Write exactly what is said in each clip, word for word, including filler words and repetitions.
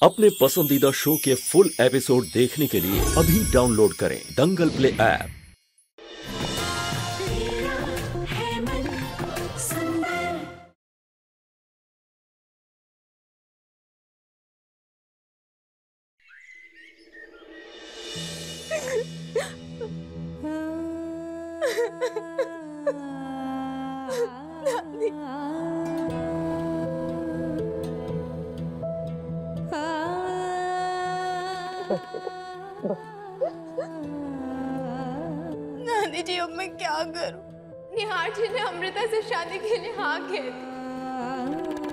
अपने पसंदीदा शो के फुल एपिसोड देखने के लिए अभी डाउनलोड करें दंगल प्ले ऐप। नानी जी, अब मैं क्या करूं? निहार जी ने अमृता से शादी के लिए हाँ कह दी।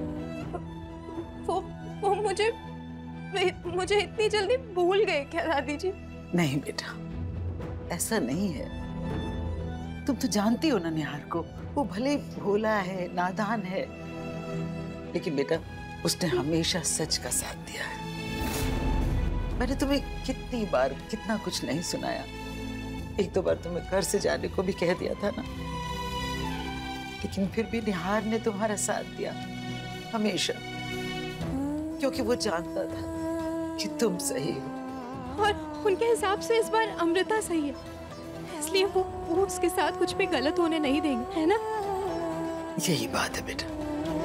वो वो मुझे मुझे इतनी जल्दी भूल गए क्या दादी जी? नहीं बेटा, ऐसा नहीं है। तुम तो जानती हो ना निहार को, वो भले भोला है, नादान है, लेकिन बेटा उसने हमेशा सच का साथ दिया है। मैंने तुम्हें कितनी बार कितना कुछ नहीं सुनाया, एक दो बार तुम्हें घर से जाने को भी कह दिया था ना, लेकिन फिर भी निहार ने तुम्हारा साथ दिया हमेशा, क्योंकि वो जानता था कि तुम सही हो। और उनके हिसाब से इस बार अमृता सही है, इसलिए वो, वो उसके साथ कुछ भी गलत होने नहीं देंगे, है ना? यही बात है बेटा।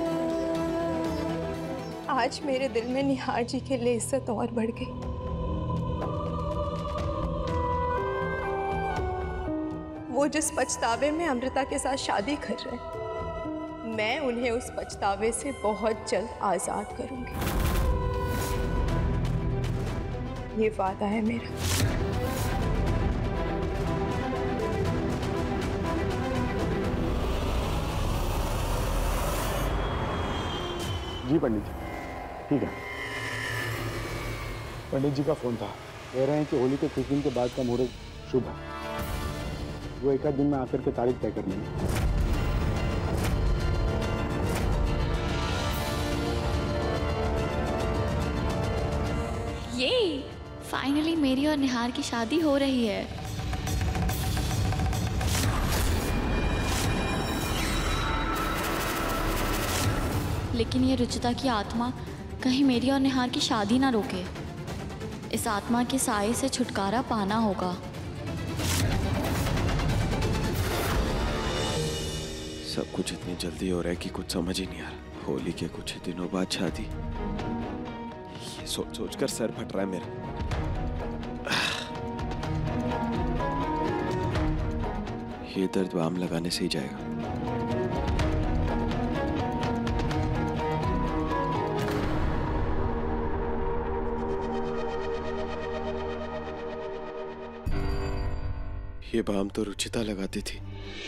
आज मेरे दिल में निहार जी के लिए इज्जत और बढ़ गई। वो जिस पछतावे में अमृता के साथ शादी कर रहे हैं, मैं उन्हें उस पछतावे से बहुत जल्द आजाद करूंगी। ये वादा है मेरा। जी पंडित जी, ठीक है। पंडित जी का फोन था, कह रहे हैं कि होली के कुछ दिन के बाद का मुहूर्त शुभ है। वो एक आध दिन में आकर के तारीख तय कर लेंगे। ये फाइनली मेरी और निहार की शादी हो रही है। लेकिन ये रुचिता की आत्मा कहीं मेरी और निहार की शादी ना रोके। इस आत्मा के साए से छुटकारा पाना होगा। सब कुछ इतनी जल्दी हो रहा है कि कुछ समझ ही नहीं आ रहा। होली के कुछ ही दिनों बाद शादी, ये सोच सोच कर सर फट रहा है मेरा। ये दर्द बाम लगाने से ही जाएगा। ये बाम तो रुचिता लगाती थी।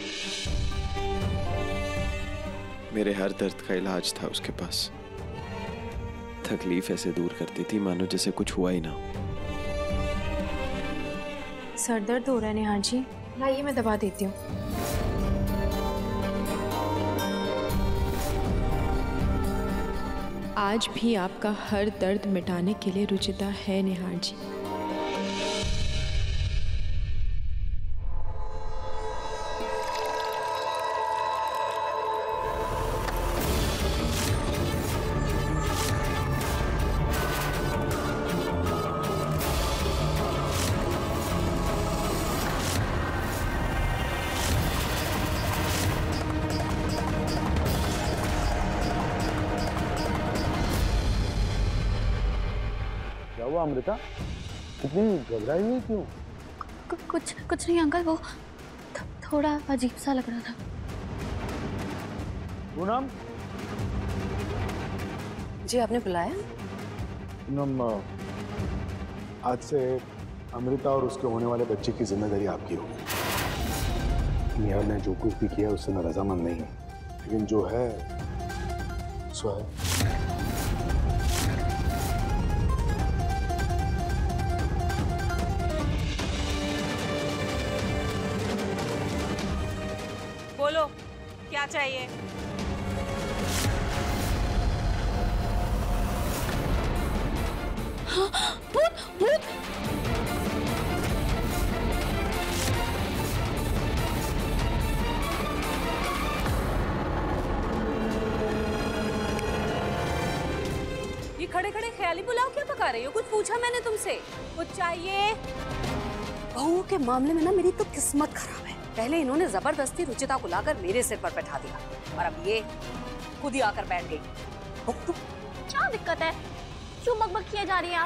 मेरे हर दर्द का इलाज था उसके पास। तकलीफ ऐसे दूर करती थी मानो जैसे कुछ हुआ ही ना। सर दर्द हो रहा है निहार जी, लाइए मैं दबा देती हूँ। आज भी आपका हर दर्द मिटाने के लिए रुचिता है निहार जी। क्या हुआ अमृता, इतनी घबराई हुई क्यों? कुछ कुछ नहीं अंकल, वो थ, थोड़ा अजीब सा लग रहा था। पूनम जी, आपने बुलाया? पूनम, आज से अमृता और उसके होने वाले बच्चे की जिम्मेदारी आपकी होगी। निहार ने जो कुछ भी किया उससे मैं रजामंद नहीं हूँ, लेकिन जो है सो है। बोलो क्या चाहिए? हाँ, भूत भूत। खड़े खड़े ख्याल ख्याली पुलाव क्या पका रही हो? कुछ पूछा मैंने तुमसे? कुछ चाहिए? बहू के मामले में ना मेरी तो किस्मत खराब है। पहले इन्होंने जबरदस्ती रुचिता को लाकर मेरे सिर पर बैठा दिया और अब ये खुद ही आकर बैठ गई। क्या दिक्कत है? क्यों बकबक किए जा रही हैं आप?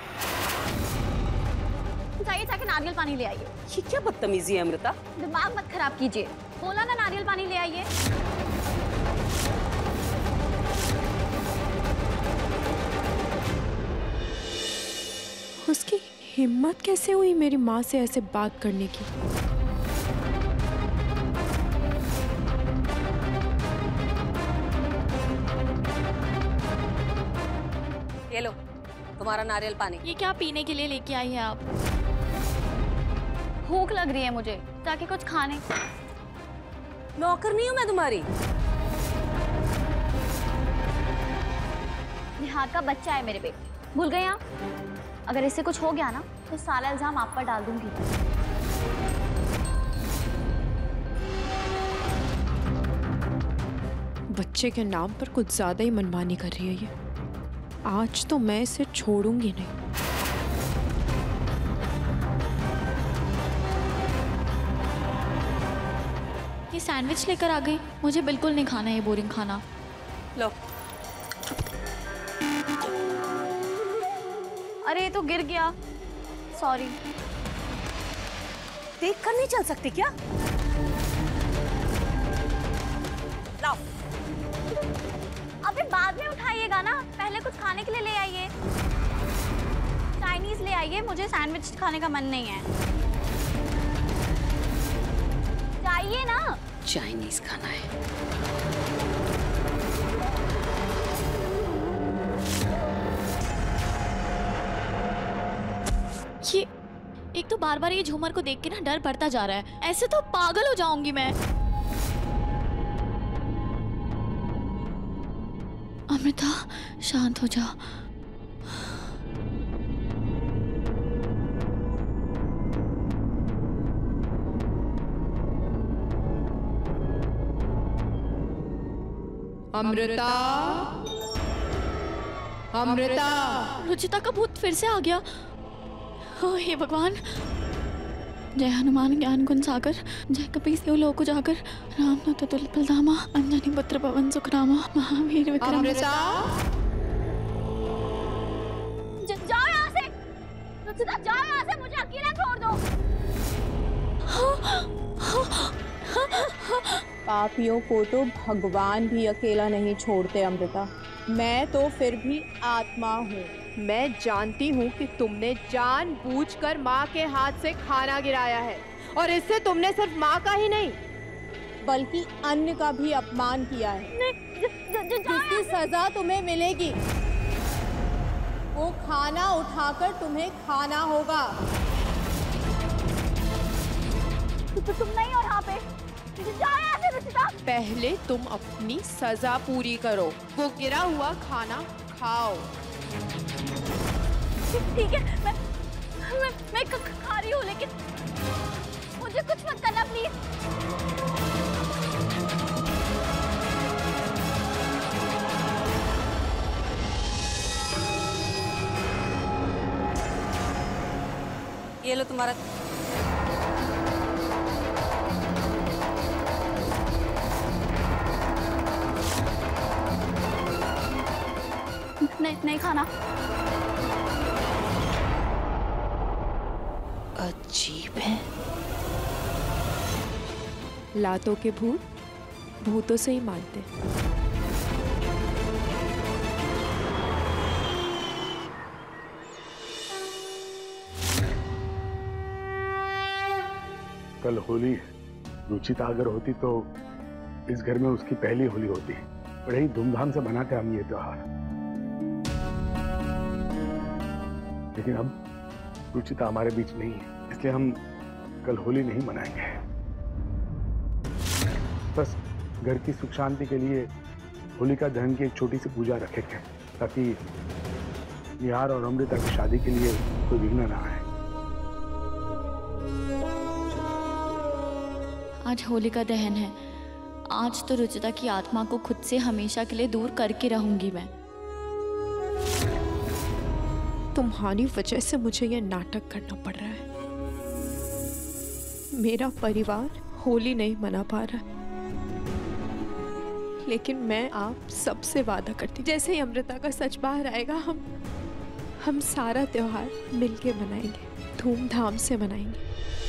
जाइए जाके नारियल पानी ले आइए। ये क्या बदतमीजी है अमृता? दिमाग मत खराब कीजिए। बोला ना नारियल पानी ले आइए। उसकी हिम्मत कैसे हुई मेरी माँ से ऐसे बात करने की? ये लो तुम्हारा नारियल पानी। ये क्या पीने के लिए लेके आई है आप? भूख लग रही है मुझे, जाके कुछ खाने। नौकर नहीं हूँ मैं तुम्हारी। निहार का बच्चा है मेरे पे, भूल गए आप? अगर इससे कुछ हो गया ना तो सारा इल्जाम आप पर डाल दूंगी। बच्चे के नाम पर कुछ ज्यादा ही मनमानी कर रही है ये। आज तो मैं इसे छोड़ूंगी नहीं। ये सैंडविच लेकर आ गई। मुझे बिल्कुल नहीं खाना ये बोरिंग खाना। लो। अरे ये तो गिर गया, सॉरी। देख कर नहीं चल सकती क्या? लाओ। अबे बाद में उठाइएगा ना, पहले कुछ खाने के लिए ले आइए। चाइनीज ले आइए, मुझे सैंडविच खाने का मन नहीं है। चाहिए ना? चाइनीज खाना है। ये एक तो बार बार ये झूमर को देख के ना डर बढ़ता जा रहा है। ऐसे तो पागल हो जाऊंगी मैं। अमृता शांत हो जा। अमृता, अमृता। रुचिता का भूत फिर से आ गया। ओ हे भगवान। जय हनुमान ज्ञान गुण सागर, जय कपीस देव लोक उजागर, राम न तुल बलधामा, अंजनी पुत्र पवन सुखरामा, महावीर विक्रम। अमृता, जाओ यहाँ से। रुचिता जाओ यहाँ से, मुझे अकेला छोड़ दो। पापियों को तो भगवान भी अकेला नहीं छोड़ते अमृता। मैं तो फिर भी आत्मा हूँ। मैं जानती हूँ कि तुमने जानबूझकर माँ के हाथ से खाना गिराया है और इससे तुमने सिर्फ माँ का ही नहीं बल्कि अन्य का भी अपमान किया है। जिसकी सजा तुम्हें मिलेगी वो खाना उठाकर तुम्हें खाना होगा। तो तुम नहीं हो यहाँ पे। जाओ यहाँ से रुचिता। पहले तुम अपनी सजा पूरी करो, वो गिरा हुआ खाना खाओ। ठीक है, मैं मैं, मैं खा रही हूँ, लेकिन मुझे कुछ मत करना प्लीज। ये लो तुम्हारा। नहीं नहीं खाना। अजीब है। लातों के भूत भूतों से ही मानते। कल होली है। रुचिता अगर होती तो इस घर में उसकी पहली होली होती। बड़े ही धूमधाम से मनाते हम ये त्योहार, लेकिन अब रुचिता हमारे बीच नहीं है, इसलिए हम कल होली नहीं मनाएंगे। बस घर की सुख शांति के लिए होलिका दहन की एक छोटी सी पूजा रखेंगे ताकि निहार और अमृता की शादी के लिए कोई विघ्न ना आए। आज होलिका दहन है। आज तो रुचिता की आत्मा को खुद से हमेशा के लिए दूर करके रहूंगी मैं। तुम्हारी वजह से मुझे ये नाटक करना पड़ रहा है। मेरा परिवार होली नहीं मना पा रहा, लेकिन मैं आप सबसे वादा करती, जैसे ही अमृता का सच बाहर आएगा, हम हम सारा त्योहार मिलके मनाएंगे, धूमधाम से मनाएंगे।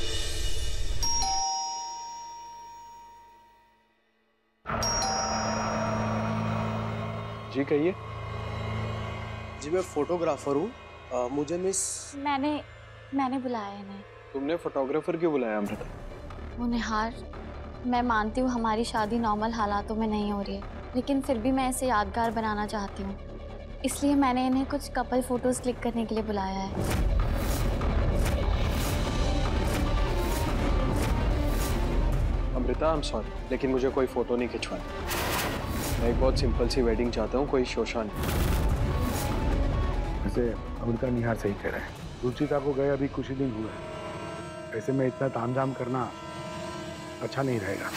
जी कहिए। जी मैं फोटोग्राफर हूँ, मुझे मिस मैंने मैंने बुलाया इन्हें। तुमने फोटोग्राफर क्यों बुलाया अमृता? वो निहार, मैं मानती हूँ हमारी शादी नॉर्मल हालातों में नहीं हो रही है, लेकिन फिर भी मैं इसे यादगार बनाना चाहती हूँ, इसलिए मैंने इन्हें कुछ कपल फोटोज क्लिक करने के लिए बुलाया है। अमृता आई एम सॉरी, लेकिन मुझे कोई फोटो नहीं खिंचवानी। मैं एक बहुत सिंपल सी वेडिंग चाहता हूँ, कोई शोशा नहीं। वैसे अमृता निहार सही कह रहे हैं, रुचिता को गए अभी कुछ ही दिन हुए, ऐसे में इतना तामझाम करना अच्छा नहीं रहेगा।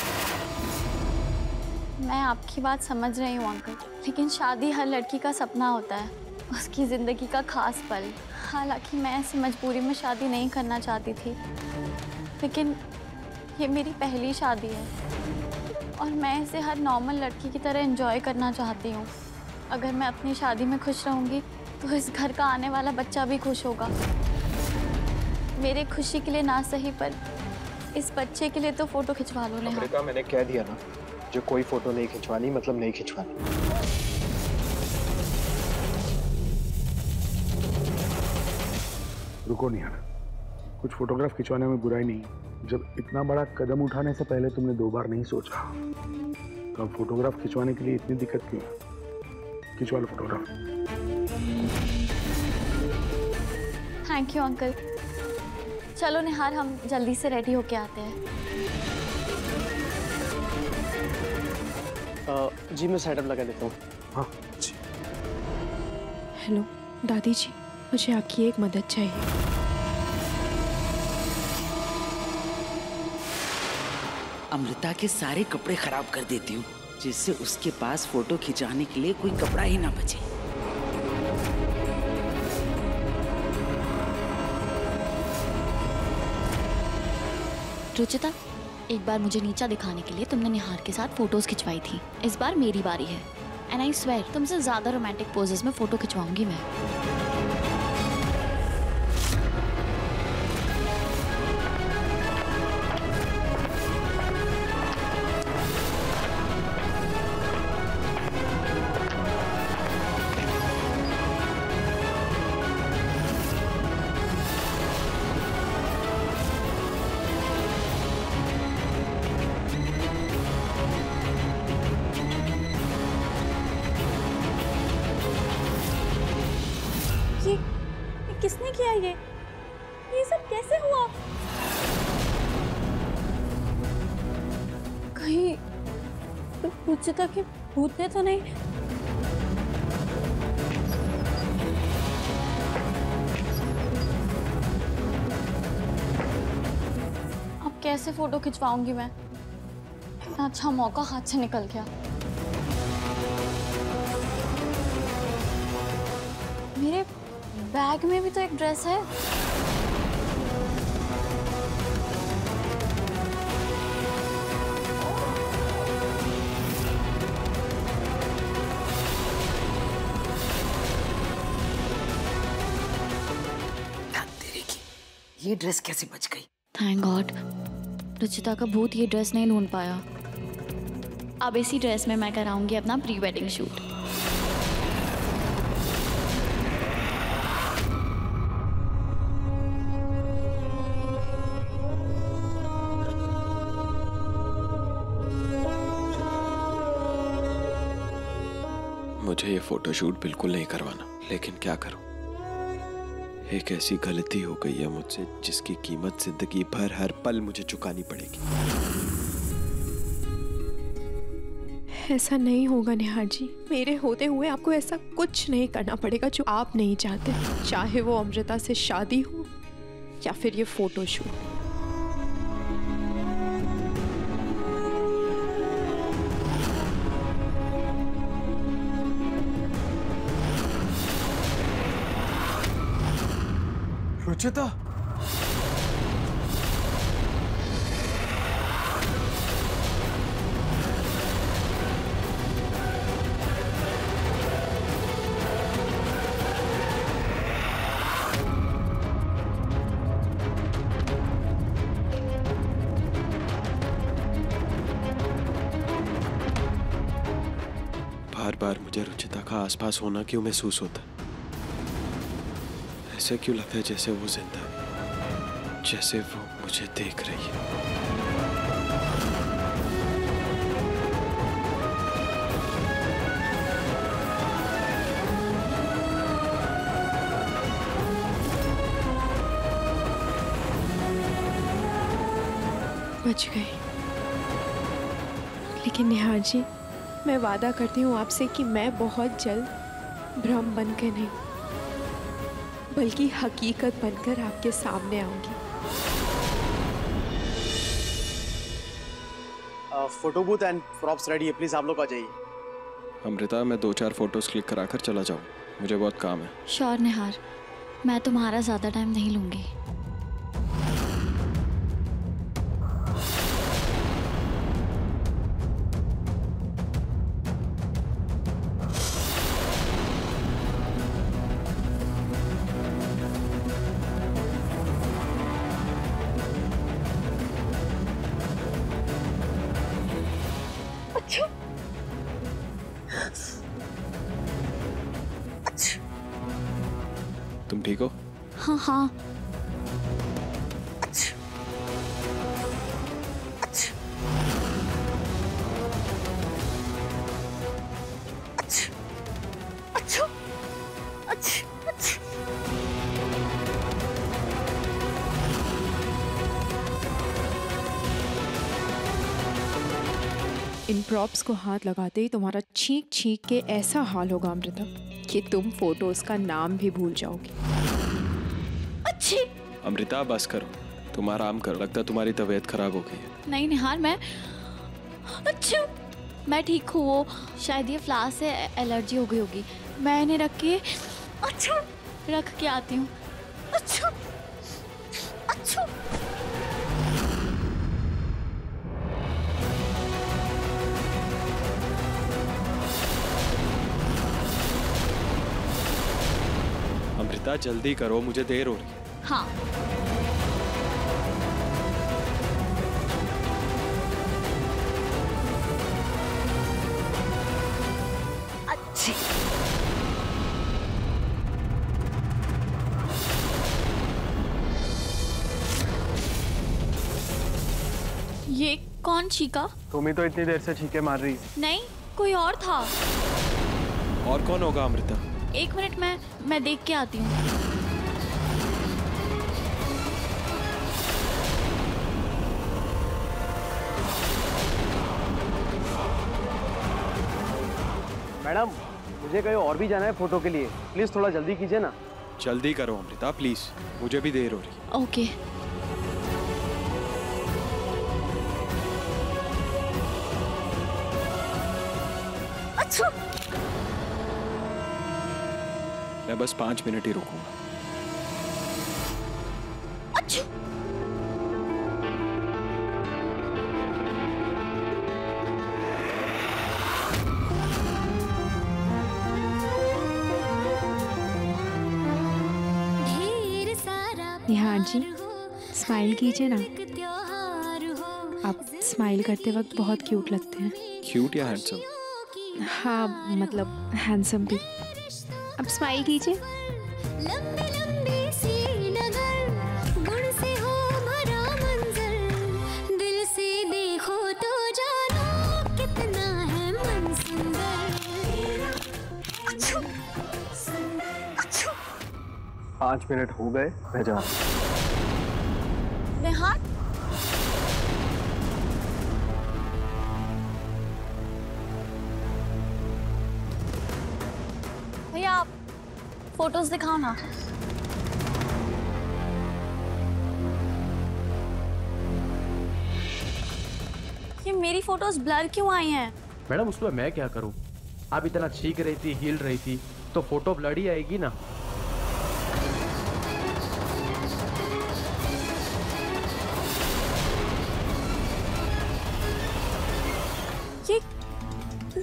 मैं आपकी बात समझ रही हूँ अंकल, लेकिन शादी हर लड़की का सपना होता है, उसकी ज़िंदगी का खास पल। हालांकि मैं ऐसी मजबूरी में शादी नहीं करना चाहती थी, लेकिन ये मेरी पहली शादी है और मैं इसे हर नॉर्मल लड़की की तरह एंजॉय करना चाहती हूँ। अगर मैं अपनी शादी में खुश रहूँगी तो इस घर का आने वाला बच्चा भी खुश होगा। मेरे खुशी के लिए ना सही, पर इस बच्चे के लिए तो फोटो खिंचवा लो। अमृता मैंने कह दिया ना, जो कोई फोटो नहीं खिंचवानी मतलब नहीं खिंचवानी। रुको निहार, कुछ फोटोग्राफ खिंचवाने में बुराई नहीं। जब इतना बड़ा कदम उठाने से पहले तुमने दो बार नहीं सोचा, तो अब फोटोग्राफ खिंचवाने के लिए इतनी दिक्कत क्यों? खिंचवा लो फोटोग्राफ। Thank you uncle. चलो निहार, हम जल्दी से रेडी होके आते हैं। आ, जी मैं सेटअप लगा देता हूँ। हाँ जी। हेलो दादी जी, मुझे आपकी एक मदद चाहिए। अमृता के सारे कपड़े खराब कर देती हूँ, जिससे उसके पास फोटो खिंचाने के लिए कोई कपड़ा ही ना बचे। रुचिता, एक बार मुझे नीचा दिखाने के लिए तुमने निहार के साथ फोटोज खिंचवाई थी, इस बार मेरी बारी है। एंड आई स्वेयर तुमसे ज्यादा रोमांटिक पोजेस में फोटो खिंचवाऊंगी मैं। ये, ये किसने किया? ये ये सब कैसे हुआ? कहीं रुचिता के भूत ने तो नहीं? अब कैसे फोटो खिंचवाऊंगी मैं? इतना अच्छा मौका हाथ से निकल गया। मेरे बैग में भी तो एक ड्रेस है। ये ड्रेस कैसे बच गई? थैंक गॉड, रुचिता का भूत ये ड्रेस नहीं ढूंढ पाया। अब इसी ड्रेस में मैं कराऊंगी अपना प्री वेडिंग शूट। मुझे ये फोटोशूट बिल्कुल नहीं करवाना, लेकिन क्या करूं? एक ऐसी गलती हो गई है मुझसे जिसकी कीमत जिंदगी भर हर पल मुझे चुकानी पड़ेगी। ऐसा नहीं होगा निहार जी, मेरे होते हुए आपको ऐसा कुछ नहीं करना पड़ेगा जो आप नहीं चाहते, चाहे वो अमृता से शादी हो या फिर ये फोटोशूट। रुचिता, बार बार मुझे रुचिता का आसपास होना क्यों महसूस होता है? ऐसे क्यों लगता है जैसे वो जिंदा है, जैसे वो मुझे देख रही है। बच गई। लेकिन निहार जी, मैं वादा करती हूँ आपसे कि मैं बहुत जल्द भ्रम बन के नहीं बल्कि हकीकत बनकर आपके सामने आऊंगी। Photo booth and props ready है, प्लीज आप लोग आ जाइए। अमृता, मैं दो चार फोटोज क्लिक कराकर चला जाऊँ, मुझे बहुत काम है। श्योर निहार, मैं तुम्हारा ज्यादा टाइम नहीं लूंगी। तुम ठीक हो? हाँ हाँ। इन प्रॉप्स को हाथ लगाते ही तुम्हारा छींक छींक के ऐसा हाल होगा अमृता कि तुम फोटोज का नाम भी भूल जाओगी। अच्छी अमृता, बस करो, तुम आराम करो, लगता है तुम्हारी तबीयत खराब हो गई है। नहीं निहार, मैं अच्छा मैं ठीक हूँ। वो शायद ये फ्लावर से एलर्जी हो गई होगी। मैं इन्हें रख के अच्छा रख के आती हूँ। अच्छा अच्छा अमृता, जल्दी करो, मुझे देर हो रही है। हाँ। अच्छी। ये कौन चीका? तुम ही तो इतनी देर से छींके मार रही। नहीं, कोई और था। और कौन होगा अमृता? एक मिनट, मैं मैं देख के आती हूँ। मैडम, मुझे कहीं और भी जाना है फोटो के लिए, प्लीज थोड़ा जल्दी कीजिए ना। जल्दी करो अमृता प्लीज, मुझे भी देर हो रही है। ओके। अच्छा, मैं बस पांच मिनट ही रुकूंगा। अच्छा। निहार जी, स्माइल कीजिए ना। आप स्माइल करते वक्त बहुत क्यूट लगते हैं। क्यूट या हैंडसम? हाँ, मतलब हैंडसम भी। अब स्माइल कीजिए। पाँच मिनट हो गए, मैं जा रहा हूं। निहार, भैया आप फोटोज दिखाओ ना। ये मेरी फोटोज ब्लर क्यों आई हैं? मैडम, उसमें मैं क्या करूं? आप इतना चीख रही थी, हिल रही थी, तो फोटो ब्लर ही आएगी ना।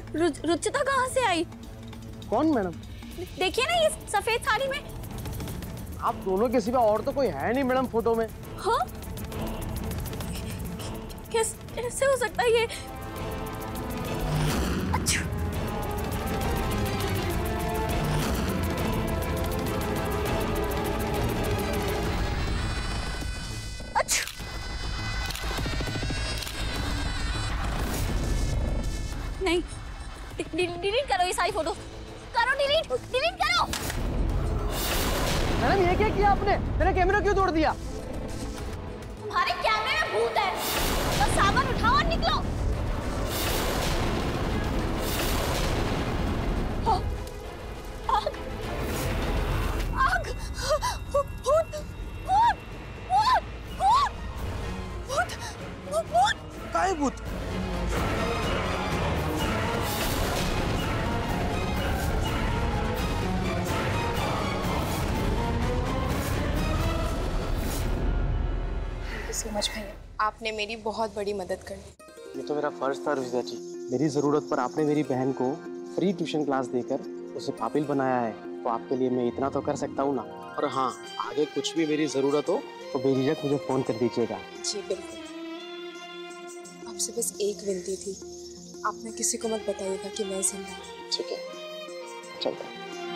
रु, रुचिता कहाँ से आई? कौन मैडम? देखिए ना ये सफेद साड़ी में। आप दोनों के सिवा और तो कोई है नहीं मैडम फोटो में। हाँ? कैस, कैसे हो सकता है ये? अच्छा। अच्छा। नहीं, डिलीट करो ये सारी फोटो। करो डिलीट, डिलीट करो। मैडम ये क्या किया आपने? मेरा कैमरा क्यों तोड़ दिया? तुम्हारे कैमरे में भूत है। बस सामान उठाओ और निकलो। आग, आग, भूत, भूत, भूत, भूत, भूत, भूत, काय भूत? सो मच भैया, आपने मेरी बहुत बड़ी मदद कर दी। ये तो मेरा फर्ज था रुचिता जी। मेरी जरूरत पर आपने मेरी बहन को फ्री ट्यूशन क्लास देकर उसे काबिल बनाया है, तो आपके लिए मैं इतना तो कर सकता हूँ ना। और हाँ, आगे कुछ भी मेरी जरूरत हो तो बेझिझक मुझे फोन कर दीजिएगा। जी बिल्कुल। आपसे बस एक विनती थी, आपने किसी को मत बताइएगा कि मैं जिंदा हूँ। ठीक है, चलता।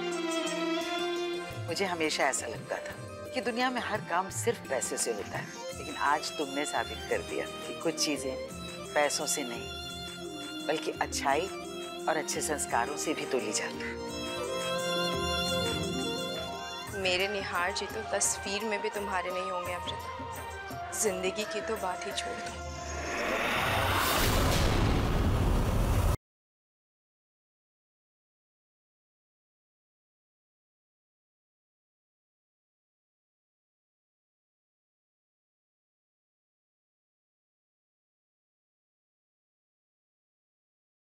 मुझे हमेशा ऐसा लगता था कि दुनिया में हर काम सिर्फ पैसे से होता है, लेकिन आज तुमने साबित कर दिया कि कुछ चीजें पैसों से नहीं बल्कि अच्छाई और अच्छे संस्कारों से भी तोली जाती है। मेरे निहार जी तो तस्वीर में भी तुम्हारे नहीं होंगे अमृता। जिंदगी की तो बात ही छोड़ दो।